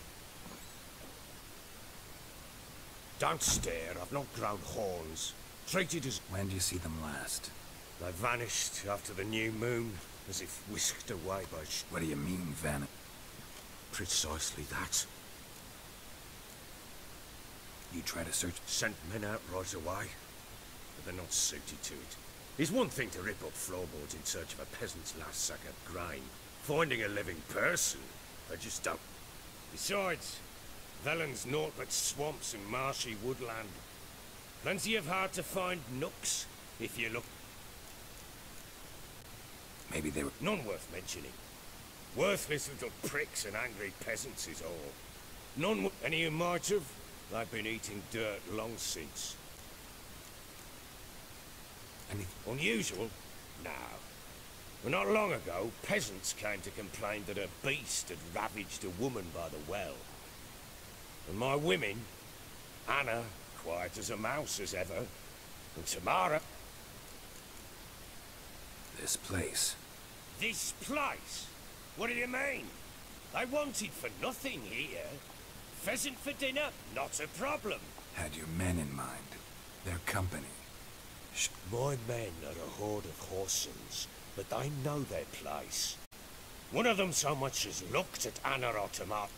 Don't stare, I've not grown horns. Treated as... When do you see them last? They vanished after the new moon, as if whisked away by... What do you mean, vanished? Precisely that. You try to search... Sent men out right away, but they're not suited to it. It's one thing to rip up floorboards in search of a peasant's last sack of grain. Finding a living person, they just don't. Besides, Velen's naught but swamps and marshy woodland. Plenty of hard-to-find nooks, if you look. Maybe they were... None worth mentioning. Worthless little pricks and angry peasants is all. None any who might have. They've been eating dirt long since. Anything unusual? No. Well, not long ago, peasants came to complain that a beast had ravaged a woman by the well. And my women, Anna, quiet as a mouse as ever, and Tamara... This place. This place? What do you mean? They wanted for nothing here. Pheasant for dinner? Not a problem. Had your men in mind. Their company. My men are a horde of Horsons, but they know their place. One of them so much as looked at Anna or Tamara.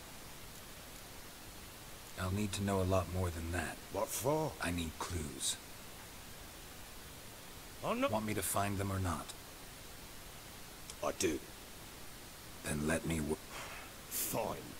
I'll need to know a lot more than that. What for? I need clues. I'm not... Want me to find them or not? I do. Then let me Fine.